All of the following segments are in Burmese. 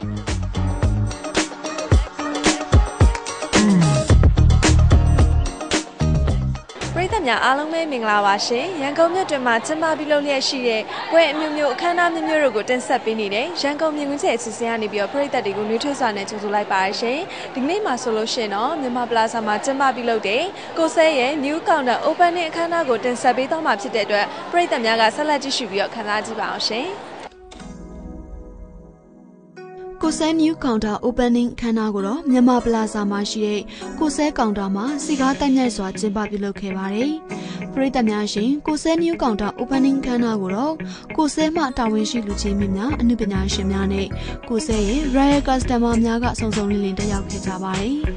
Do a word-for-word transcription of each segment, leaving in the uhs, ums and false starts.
nhà along mấy mình là bác sĩ, những công việc trên mặt chân ba bị lâu liệt xí đấy, quay miêu miêu khán giả miêu miêu rồi cũng tên sắp bên này, những công việc những cái sự sự anh bây giờ phải đặt đi cũng nuôi thuốc sản này chúng tôi lại bác sĩ, tính này mà solution nó, nhưng mà plaza mà chân ba bị lâu đấy, Kose ấy new counter open này khán giả cũng tên sắp bên đó mà chỉ để rồi, phải đặt nhà cái salad chỉ bây giờ khán giả chỉ bác sĩ. Kose new counter opening khana ko ro Myanmar Plaza ma shi de Kose counter ma siga tat nyai swa chin paပြုလုပ်ခဲ့ပါတယ်။ပရိသတ်များရှင် Kose new counter opening khana ko ro Kose မှတာဝန်ရှိလူချင်းများအနုပညာရှင်များနဲ့ Kose ရဲ့ royal customer များကစုံစုံလင်လင်တက်ရောက်ခဲ့ကြပါတယ်။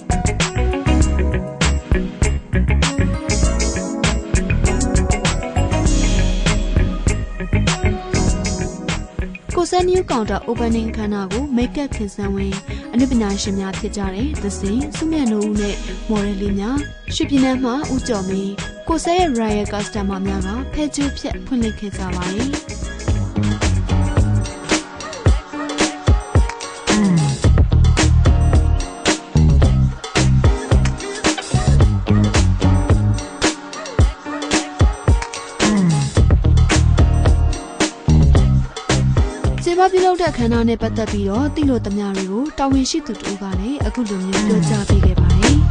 Kose new counter opening ခန်းနာကို make up ခင်ဆန်းဝင်အနုပညာရှင်များဖြစ်ကြတဲ့သစင်စုမြတ်နိုးဦးနဲ့မော်ဒယ်လေးများရွှေပြည်နယ်မှာဦးကျော်မင်း Kose ရဲ့ royal customer များကဖဲကျူးဖြတ်ဖွင့်လှစ်ခဲ့ကြပါတယ်။ပြုလုပ်တဲ့ခန္ဓာနဲ့ပတ်သက်ပြီးတော့တိလို့တများတွေကိုတာဝန်ရှိသူတို့ကလည်းအခုလိုမျိုးပြောကြားပေးခဲ့ပါတယ်။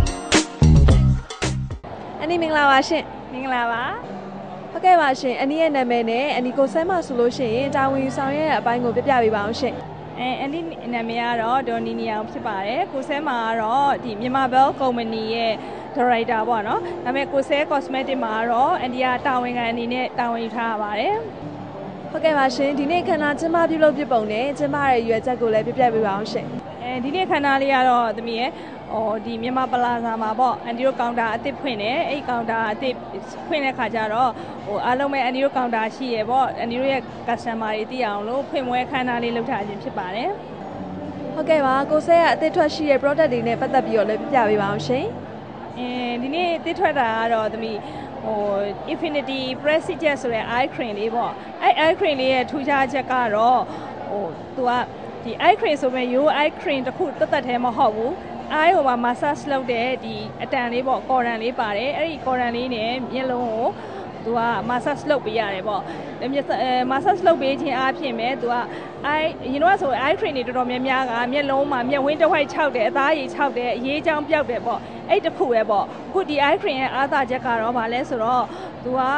အနီမင်္ဂလာပါရှင်။မင်္ဂလာပါ။ဟုတ်ကဲ့ပါရှင်။အနီရဲ့နာမည်နဲ့အနီကိုဆဲမှာဆိုလို့ရှိရင်တာဝန်ယူဆောင်ရတဲ့အပိုင်းကိုပြပြပေးပါအောင်ရှင်။အဲအနီနာမည်ကတော့ဒေါ်နီနီအောင်ဖြစ်ပါတယ်။ကိုဆဲမှာကတော့ဒီမြန်မာဘဲလ်ကုမ္ပဏီရဲ့ဒါရိုက်တာပေါ့နော်။ဒါပေမဲ့ကိုဆဲ cosmetic မှာကတော့အန်ဒီယာတာဝန်ခံအနေနဲ့တာဝန်ယူထားရပါတယ်။ဟုတ်ကဲ့ပါရှင်ဒီနေ့ခန္ဓာကျင်းပပြုလုပ်ပြပုံနဲ့ကျင်းပရဲ့ရွယ်ချက်ကိုလည်းပြပြပေးပါအောင်ရှင်အဲဒီနေ့ခန္ဓာလေးကတော့သမီးရဲ့ဟိုဒီမြန်မာပလာဇာမှာပေါ့အန်ဒီရိုကောင်တာအစ်စ်ဖွင့်တယ်အဲ့ကောင်တာအစ်စ်ဖွင့်တဲ့ခါကျတော့ဟိုအားလုံးပဲအန်ဒီရိုကောင်တာရှိရပေါ့အန်ဒီရိုရဲ့ customer တွေသိအောင်လို့ဖွင့်ပွဲခန္ဓာလေးလုပ်ထားခြင်းဖြစ်ပါတယ်ဟုတ်ကဲ့ပါကိုဆဲကအစ်စ်ထွက်ရှိတဲ့ product တွေနဲ့ပတ်သက်ပြီးတော့လည်းပြပြပေးပါအောင်ရှင်အဲဒီနေ့အစ်စ်ထွက်တာကတော့သမီးဟို Infinity Precision ဆိုတဲ့ eye cream လေးပေါ့အဲ့ eye cream လေးရဲ့ထူးခြားချက်ကတော့ဟိုသူကဒီ eye cream ဆိုပေမဲ့ your eye cream တစ်ခုတက်တက်တည်းမဟုတ်ဘူး eye ဟိုမှာ massage လုပ်တဲ့ဒီအတန်လေးပေါ့ကော်ရန်လေးပါတယ်အဲ့ဒီကော်ရန်လေးနဲ့မျက်လုံးကိုသူက massage လုပ်ပေးရတယ်ပေါ့မျက်အဲ massage လုပ်ပေးခြင်းအပြင်ပဲသူက eye ရင်တော့ဆို eye cream တွေတော်တော်များများကမျက်လုံးမှာမျက်ဝန်းတစ်ဝိုက်ခြောက်တယ်အသားရည်ခြောက်တယ်အရေးချောင်းပြောက်တယ်ပေါ့အဲ့တခုပဲပေါ့အခုဒီ eye cream ရဲ့အားသာချက်ကတော့ဗာလဲဆိုတော့သူက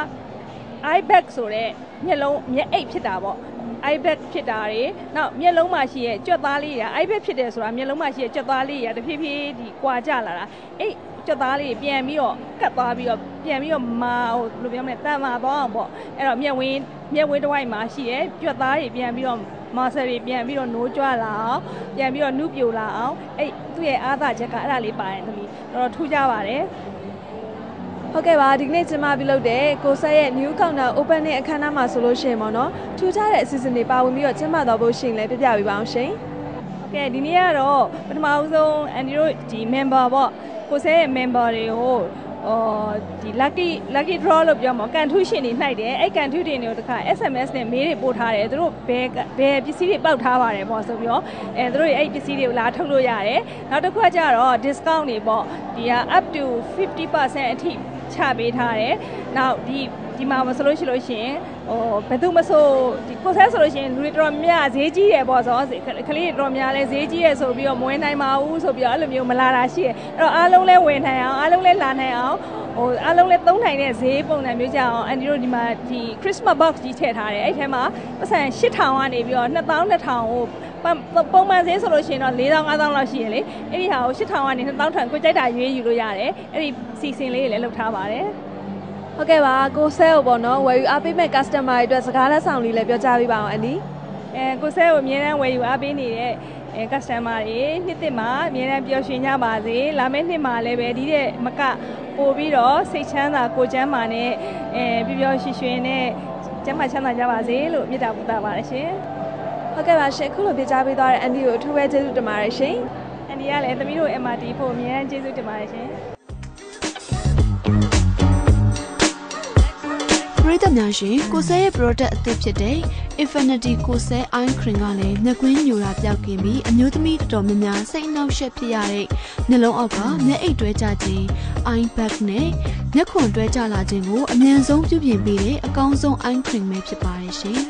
eye bag ဆိုတဲ့မျက်လုံးမျက်အိတ်ဖြစ်တာပေါ့ eye bag ဖြစ်တာတွေနောက်မျက်လုံးမှာရှိရဲ့ကြွက်သားလေးတွေ eye bag ဖြစ်တယ်ဆိုတာမျက်လုံးမှာရှိရဲ့ကြွက်သားလေးတွေတဖြည်းဖြည်းဒီကွာကျလာတာအဲ့ကြွက်သားလေးပြန်ပြီးတော့ကတ်သွားပြီးတော့ပြန်ပြီးတော့မာဟိုဘယ်လိုပြောမလဲတန်မာသွားအောင်ပေါ့အဲ့တော့မျက်ဝင်းမျက်ဝင်းတစ်ဝိုက်မှာရှိရဲ့ကြွက်သားတွေပြန်ပြီးတော့မာဆယ်တွေပြန်ပြီးတော့နိုးကြွလာအောင်ပြန်ပြီးတော့နုပြိုလာအောင်အဲ့သူ့ရဲ့အားသာချက်ကအဲ့ဒါလေးပါတယ်သမီးတော့ထူးကြပါတယ်ဟုတ်ကဲ့ပါဒီနေ့ကျမပြုလုပ်တဲ့ကိုဆက်ရဲ့ new counter open နဲ့အခမ်းအနားမှာဆိုလို့ရှိရင်ပေါ့နော်ထူးခြားတဲ့အစီအစဉ်တွေပါဝင်ပြီးတော့ကျမတော်ဖို့ရှိရင်လည်းပြပြပေးပါအောင်ရှင်ဟုတ်ကဲ့ဒီနေ့ကတော့ပထမဦးဆုံးအန်ဒီတို့ဒီ member ပေါ့ကိုဆက်ရဲ့ member တွေကိုအော်ဒီ lucky lucky draw လို့ပြောမှာကန်ထူးရှင်တွေနှိုက်တယ်အဲ့ကန်ထူးတွေတွေကိုတခါ S M S နဲ့မေးတွေပို့ထားတယ်သူတို့ဘယ်ဘယ်ပစ္စည်းတွေပောက်ထားပါတယ်ပေါ့ဆိုပြီးတော့အဲသူတို့ရဲ့အဲ့ပစ္စည်းတွေကိုလာထုတ်လို့ရတယ်နောက်တစ်ခါကျတော့ discount တွေပေါ့ဒီက up to fifty percent အထိချပေးထားတယ်နောက်ဒီဒီမှာမဆိုလို့ရှိလို့ရှိရင်ဟိုဘယ်သူမဆိုဒီကိုဆဲဆိုလို့ရှိရင်လူတွေတော်များဈေးကြီးရယ်ပေါ့ဆိုတော့ကလေးတွေတော်များလဲဈေးကြီးရယ်ဆိုပြီးတော့မဝင်နိုင်ပါဘူးဆိုပြီးတော့အဲ့လိုမျိုးမလာတာရှိရယ်အဲ့တော့အားလုံးလဲဝင်နိုင်အောင်အားလုံးလဲလာနိုင်အောင်ဟိုအားလုံးလဲသုံးနိုင်တဲ့ဈေးပုံစံမျိုးကြအောင်အန်ဒီတို့ဒီမှာဒီ Christmas box ကြီးထည့်ထားတယ်အဲ့ထဲမှာပတ်စံeight thousandကနေပြီးတော့two thousand two thousandကိုပုံမှန်ဈေးဆိုလို့ရှိရင်တော့four thousand five thousandလောက်ရှိရလေအဲ့ဒီဟာကိုeight thousandကနေtwo thousandကိုကြိုက်တာရွေးယူလို့ရတယ်အဲ့ဒီစီစဉ်လေးတွေလည်းလုပ်ထားပါတယ်ဟုတ်ကဲ့ပါကိုဆဲကိုပေါ့နော်ဝယ်ယူအားပေးမဲ့ customer တွေအတွက်စကားလက်ဆောင်လေးလည်းပြောကြားပေးပါအောင်အန်ဒီအဲကိုဆဲကိုအများအားဝယ်ယူအားပေးနေတဲ့အဲ customer တွေနှစ်သစ်မှာအများအားပျော်ရွှင်ကြပါစေလာမယ့်နှစ်မှာလည်းပဲဒီတဲ့မကပို့ပြီးတော့စိတ်ချမ်းသာကိုကျမ်းမာနဲ့အဲပျော်ပျော်ရွှင်ရွှင်နဲ့ကျမ်းမာချမ်းသာကြပါစေလို့မေတ္တာပို့သပါတယ်ရှင်ဟုတ်ကဲ့ပါရှင်ခုလိုပြကြားပေးသွားတဲ့အန်ဒီကိုအထူးပဲကျေးဇူးတင်ပါတယ်ရှင်အန်ဒီကလည်းသမီးတို့ M R T ဖို့အများအားကျေးဇူးတင်ပါတယ်ရှင်ပရိသတ်များရှင်ကိုဆဲရဲ့ product အသစ်ဖြစ်တဲ့ Infinity Kose Eye Cream ကလည်းနှကွင်းညိုတာပျောက်ကင်းပြီးအမျိုးသမီးတော်တော်များများစိတ်အနှောက်အယှက်ဖြစ်ရတဲ့နှလုံးအောက်ကမျက်အိတ်တွဲကျခြင်း eye bag နဲ့မျက်ခွန်တွဲကျလာခြင်းကိုအမြန်ဆုံးပြုပြင်ပေးတဲ့အကောင်းဆုံး eye cream ပဲဖြစ်ပါတယ်ရှင်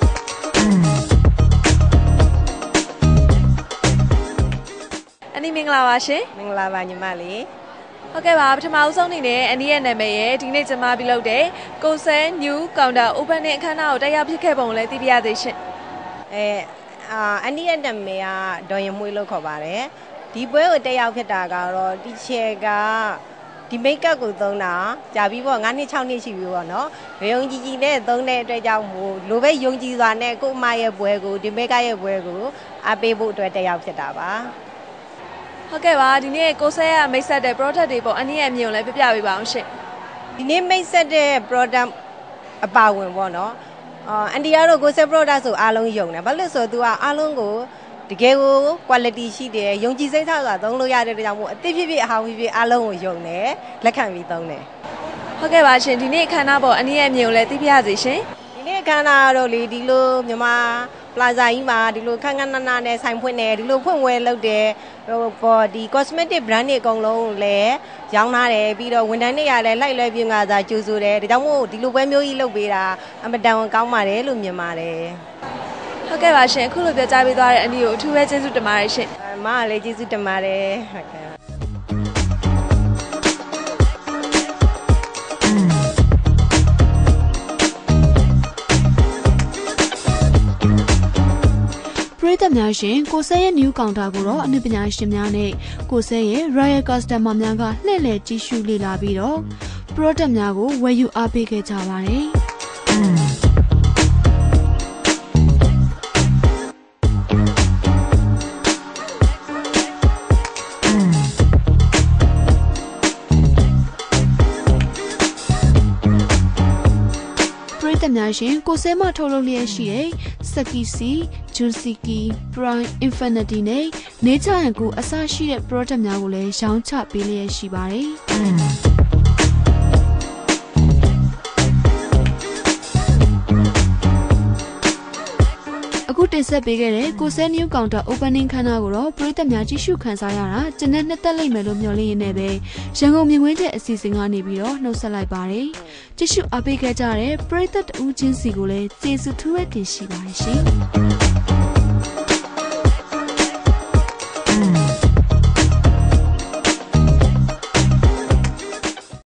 အနီမင်္ဂလာပါရှင်မင်္ဂလာပါညီမလေးဟုတ်ကဲ့ပါပထမဦးဆုံးအနေနဲ့အန်ဒီရဲ့နာမည်ရဲ့ဒီနေ့ကျမပြုလုပ်တဲ့ Kose New Counter Opening အခမ်းအနားကိုတက်ရောက်ဖြစ်ခဲ့ပုံလည်းသိပြရသေးရှင်အဲအာအန်ဒီရဲ့နာမည်ကဒေါ်ရင်မွေးလို့ခေါ်ပါတယ်ဒီပွဲကိုတက်ရောက်ဖြစ်တာကတော့ဒီချေကဒီမိတ်ကပ်ကိုသုံးတာကြာပြီးပေါ့၅နှစ်၆နှစ်ရှိပြီပေါ့နော်ရုံကြီးကြီးနဲ့သုံးတဲ့အတွက်ကြောင့်မို့လိုပဲယုံကြည်စွာနဲ့ကို့အမရဲ့ပွဲကိုဒီမိတ်ကပ်ရဲ့ပွဲကိုအားပေးဖို့အတွက်တက်ရောက်ဖြစ်တာပါဟုတ်ကဲ့ပါဒီနေ့ကိုဆဲကမိတ်ဆက်တဲ့ product တွေပေါ့အနည်းအမြင်ကိုလည်းပြပြပေးပါအောင်ရှင်ဒီနေ့မိတ်ဆက်တဲ့ product အပါဝင်ပေါ့နော်အာအန်တီကတော့ကိုဆဲ product ဆိုအားလုံးယုံတယ်ဘာလို့ဆိုတော့ तू ကအားလုံးကိုတကယ်ကို quality ရှိတယ်ယုံကြည်စိတ်ချစွာသုံးလို့ရတဲ့ကြောင့်မို့အသစ်ဖြစ်ဖြစ်အဟောင်းဖြစ်ဖြစ်အားလုံးကိုယုံတယ်လက်ခံပြီးသုံးတယ်ဟုတ်ကဲ့ပါရှင်ဒီနေ့အခမ်းအနားပေါ့အနည်းအမြင်ကိုလည်းသိပြရစီရှင်ဒီနေ့အခမ်းအနားကတော့လေဒီလိုမြန်မာပလာဇာကြီးမှာဒီလိုခန်းခန်းနာနာနဲ့ဆိုင်ဖွင့်တယ်ဒီလိုဖွင့်ဝဲလုပ်တယ်ဟိုပေါ်ဒီ cosmetic brand တွေအကုန်လုံးလည်းရောင်းထားတယ်ပြီးတော့ဝန်ထမ်းတွေကလည်းလိုက်လွဲပြင်ကစားကြိုးဆိုတယ်ဒါကြောင့်မို့ဒီလိုပွဲမျိုးကြီးလုပ်ပေးတာအမတန်ကောင်းပါတယ်လို့မြင်ပါတယ်ဟုတ်ကဲ့ပါရှင်အခုလိုပြောကြားပေးသွားတဲ့အနည်းကိုအထူးပဲကျေးဇူးတင်ပါတယ်ရှင်အမကလည်းကျေးဇူးတင်ပါတယ်ဟုတ်ကဲ့ပရိသတ်များရှင်ကိုဆဲရဲ့ new counter ကိုတော့အနုပညာရှင်များနဲ့ကိုဆဲရဲ့ royal customer များကလှည့်လည်ကြည့်ရှုလေ့လာပြီးတော့ product များကိုဝယ်ယူအားပေးခဲ့ကြပါတယ်တက်များရှင်ကိုဆဲမထုတ်လုပ်လျက်ရှိတဲ့ Sakisi, Juicy, Prime, Infinity နဲ့ Nature ရန်ကိုအစရှိတဲ့ product များကိုလည်းရောင်းချပေးလျက်ရှိပါတယ်။အခုတင်ဆက်ပေးခဲ့တဲ့ကိုဆဲ New Counter Opening ခမ်းနားကိုတော့ပရိသတ်များကြည့်ရှုခံစားရတာကျန်တဲ့နှစ်သက်လိမ့်မယ်လို့မျှော်လင့်ရင်းနဲ့ပဲရန်ကုန်မြင်ကွင်းတဲ့အစီအစဉ်ကနေပြီးတော့နှုတ်ဆက်လိုက်ပါတယ်။ကြည့်ရှုအားပေးခဲ့ကြတဲ့ပရိသတ်အဦးချင်းစီကိုလည်းကျေးဇူးထူးပဲတင်ရှိပါတယ်ရှင်။